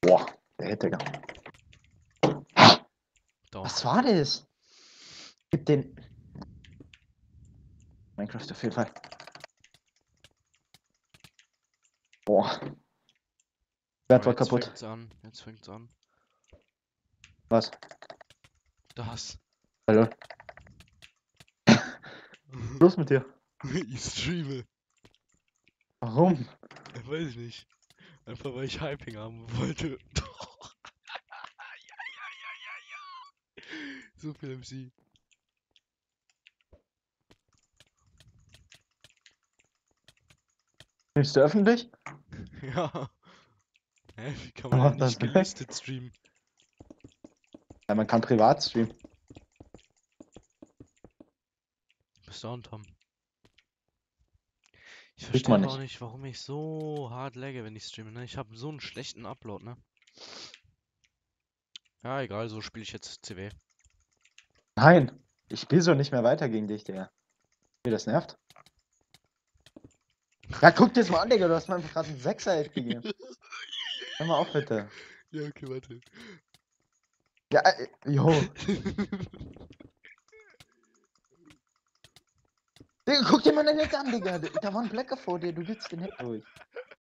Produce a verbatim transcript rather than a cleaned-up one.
Boah, der hätte gar. Down. Was war das? Gib den. Minecraft auf jeden Fall. Boah. Wert Oh, war jetzt kaputt. fängt's an. Jetzt fängt's an. Was? Das. Hallo? Los mit dir. Ich streame. Warum? Ja, weiß ich nicht. Einfach weil ich Hyping haben wollte. Ja, ja, ja, ja, ja. So viel M C. Bist du öffentlich? Ja. Hä, wie kann Wer man denn macht nicht das, ne? gelistet streamen? Ja, man kann privat streamen. Bist du on, Tom? Ich Sieht verstehe man aber auch nicht. nicht, warum ich so hart lagge, wenn ich streame, ne? Ich habe so einen schlechten Upload, ne? Ja, egal, so spiele ich jetzt C W. Nein. Ich spiele so nicht mehr weiter gegen dich, Digga. Wie das nervt. Ja, guck dir das mal an, Digga. Du hast mir einfach gerade einen Sechser-Hit gegeben. Hör mal auf, bitte. Ja, okay, warte. Ja, äh, jo. Digga, guck dir mal den Hit an, Digga. Da war ein Blecker vor dir. Du willst den Hit durch.